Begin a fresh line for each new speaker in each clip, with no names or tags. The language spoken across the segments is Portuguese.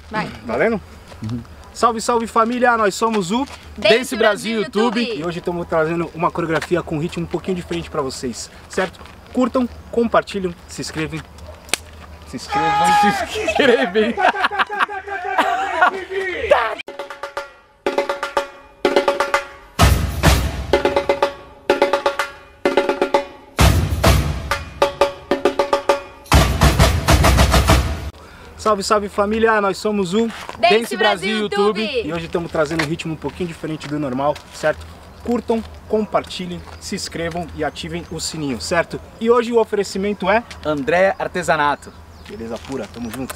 Vai.
Valendo? Salve, salve família! Nós somos o Dance Brasil YouTube e hoje estamos trazendo uma coreografia com um ritmo um pouquinho diferente para vocês, certo? Curtam, compartilham, se inscrevem. Se inscrevem. Salve, salve família! Nós somos o
Dance Brasil YouTube
e hoje estamos trazendo um ritmo um pouquinho diferente do normal, certo? Curtam, compartilhem, se inscrevam e ativem o sininho, certo? E hoje o oferecimento é
André Artesanato.
Beleza pura, tamo junto.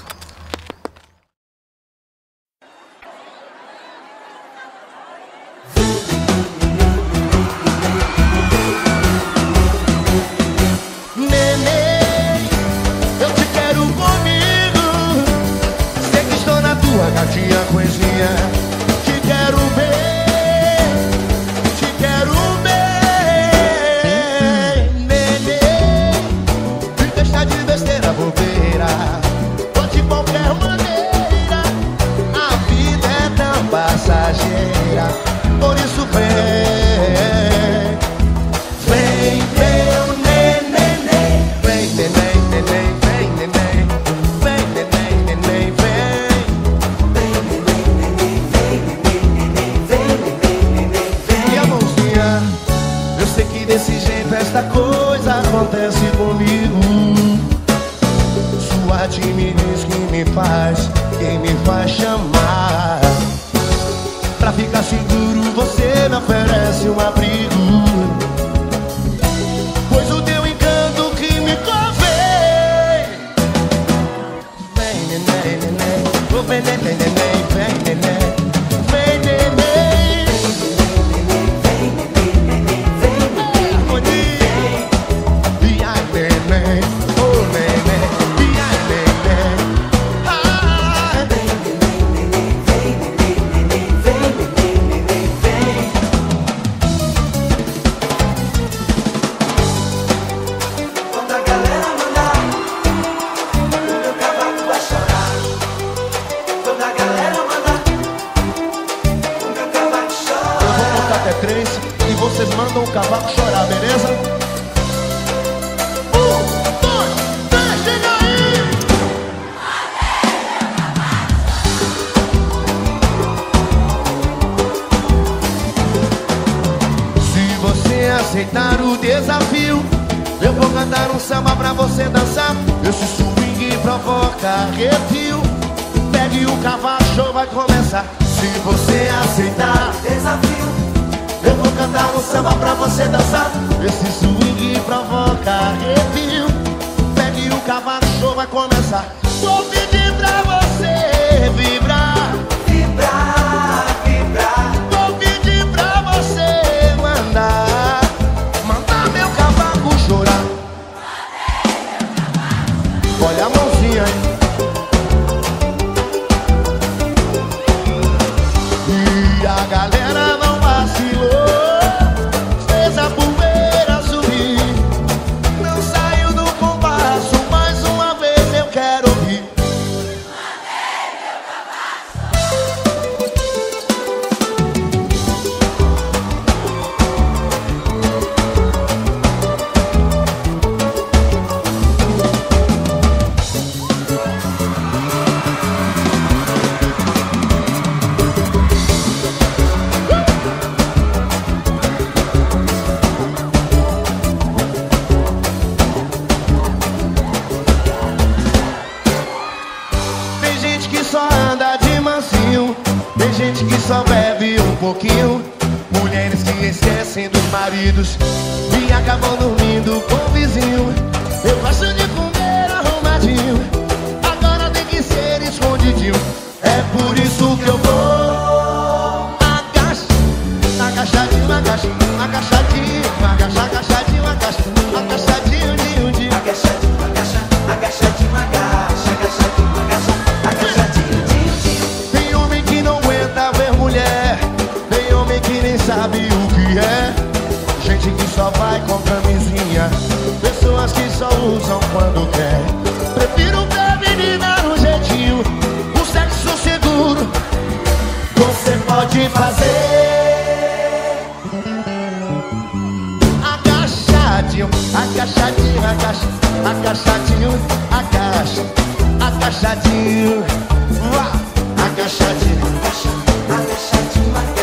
Gatinha coisinha, te quero ver, nenê, me deixa de besteira, bobeira, ou de qualquer maneira, a vida é tão passageira, por isso vem, meu nenê, vem neném, neném, vem neném, vem neném, neném, vem. Desse jeito esta coisa acontece comigo. Sua timidez quem me faz chamar. Pra ficar seguro você me oferece um abrigo, pois o teu encanto que me convém. Vem neném, neném, oh, vem neném, neném, vem neném, vem neném. E vocês mandam o cavaco chorar, beleza? 1, 2, 3, chega aí! Se você aceitar o desafio, eu vou cantar um samba pra você dançar. Esse swing provoca arrepio. Pegue o cavaco, show vai começar. Se você aceitar o desafio, eu vou cantar um samba pra você dançar. Esse swing provoca arrepio. Pegue o cavaco, show vai começar. Vou pedir pra você vibrar, vibrar, vibrar. Vou pedir pra você mandar meu cavaco chorar. Olha a mãozinha aí. E a galera não vacilou. A poeira subir, não saiu do compasso. Mais uma vez eu quero ouvir. Tem gente que só bebe um pouquinho. Mulheres que esquecem dos maridos e acabam dormindo com o vizinho. Eu gosto de comer arrumadinho, agora tem que ser escondidinho. É por isso que eu vou agachadinho, agachadinho, agachadinho, agachadinho, agachadinho, agachadinho, agachadinho, agachadinho, agachadinho. Tem homem que não aguenta ver mulher, tem homem que nem sabe o que é. Gente que só vai com camisinha, pessoas que só usam quando quer. Prefiro ver menina no jeitinho, o sexo se agachadinho, agachadinho, agachadinho, agachadinho, agachadinho, agachadinho.